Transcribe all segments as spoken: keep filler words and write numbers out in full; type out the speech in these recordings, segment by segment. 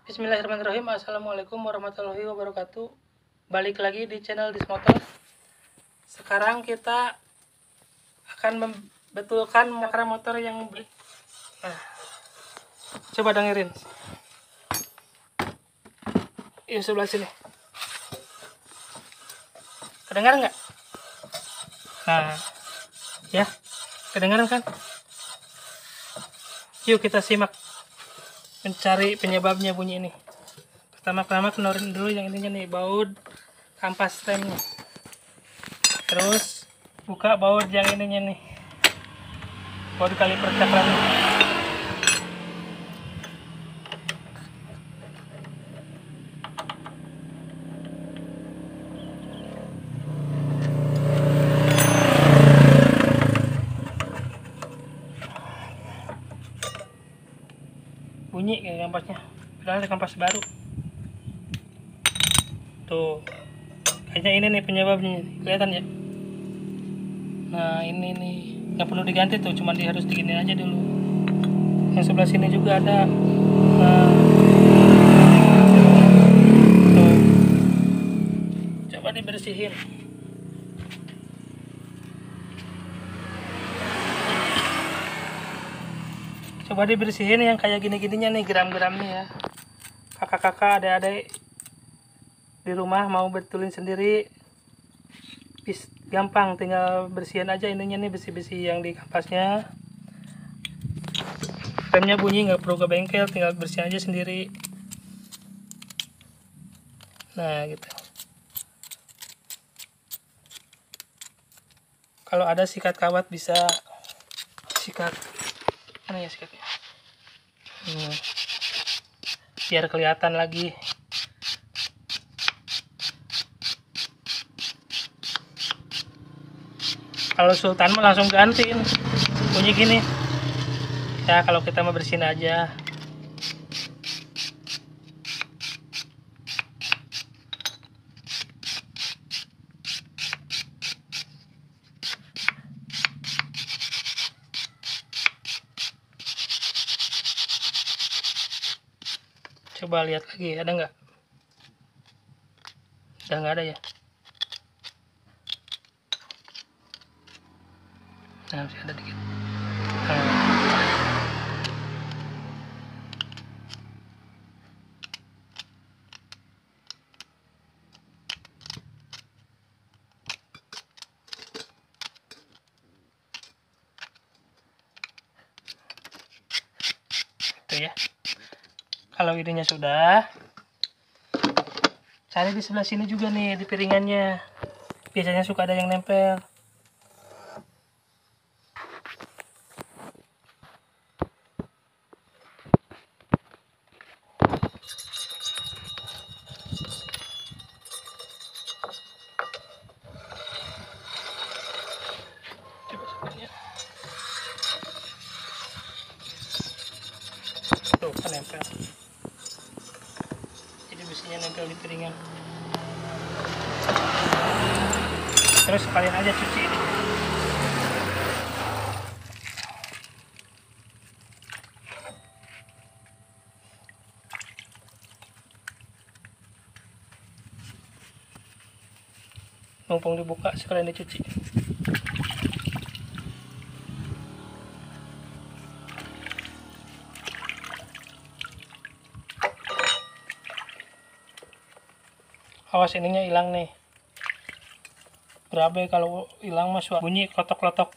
Bismillahirrahmanirrahim. Assalamualaikum warahmatullahi wabarakatuh. Balik lagi di channel Dismotor. Sekarang kita akan membetulkan motor motor yang nah, coba dengerin. Yuk sebelah sini. Kedengaran nggak? Nah, ya, kedengaran kan? Yuk kita simak mencari penyebabnya bunyi ini. Pertama-tama kenorin dulu yang ininya nih, baut kampas remnya. Terus buka baut yang ininya nih, baut kaliper cakram. Bunyi kayak kampasnya, padahal ada kampas baru. Tuh, kayaknya ini nih penyebabnya, kelihatan ya. Nah ini nih, nggak perlu diganti tuh, cuma dia harus digini aja dulu. Yang sebelah sini juga ada. Nah, tuh, coba dibersihin. Coba dibersihin yang kayak gini-gininya nih, geram-geramnya ya. Kakak-kakak, adik-adik di rumah mau betulin sendiri, bis gampang, tinggal bersihin aja ininya nih, besi-besi yang di kampasnya. Remnya bunyi nggak perlu ke bengkel, tinggal bersihin aja sendiri. Nah gitu. Kalau ada sikat kawat bisa sikat, mana ya sikatnya? Hmm. Biar kelihatan lagi. Kalau Sultan mah langsung gantiin bunyi gini ya, kalau kita mau bersihin aja. Coba lihat lagi, ada nggak? Udah nggak ada ya. Nah, masih ada dikit. Nah. Itu ya. Kalau ininya sudah, cari di sebelah sini juga nih, di piringannya. Biasanya suka ada yang nempel. Tuh kan nempel, jadi besinya nempel di piringan. Terus kalian aja cuci ini. Mumpung dibuka sekalian dicuci. Awas ininya hilang nih. Berabe kalau hilang mas, bunyi klotok-klotok.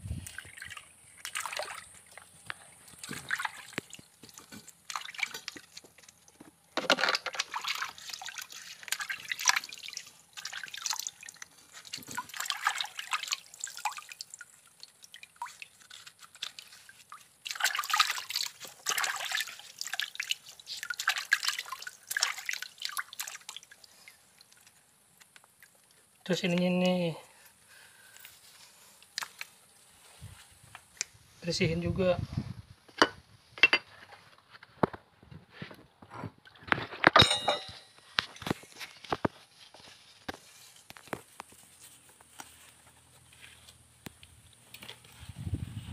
Terus ininya nih bersihin juga.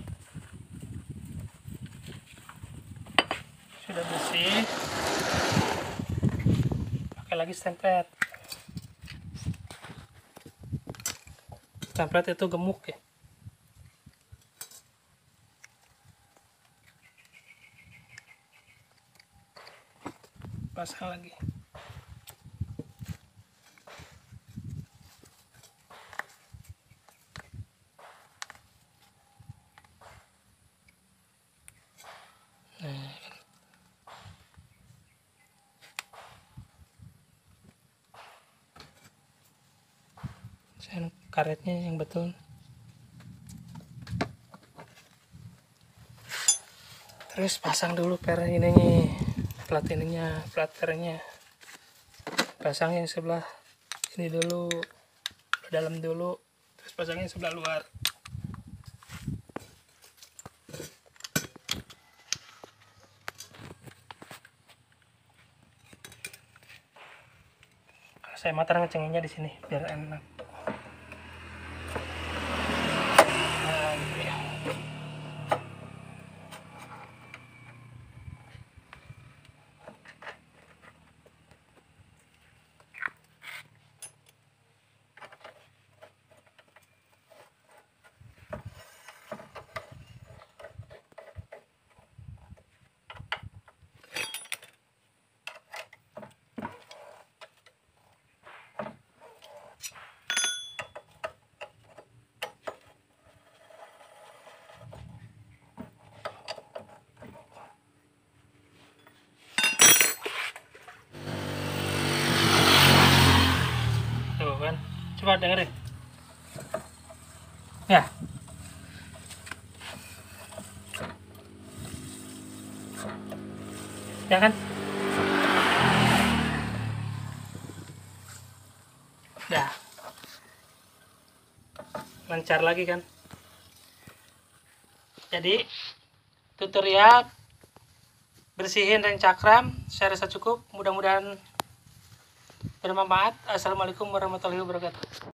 Sudah bersih, lagi stemplet. Stemplet itu gemuk ya. Pasang lagi. Nah, karetnya yang betul. Terus pasang dulu per ininya, plat ininya, plat pernya. Pasang yang sebelah ini dulu, dalam dulu, terus pasangnya sebelah luar. Saya matar ngecenginnya di sini biar enak. Kan, coba dengerin ya. Ya kan, dah lancar lagi kan. Jadi tutorial bersihin rem cakram saya rasa cukup, mudah-mudahan bermanfaat. Assalamualaikum warahmatullahi wabarakatuh.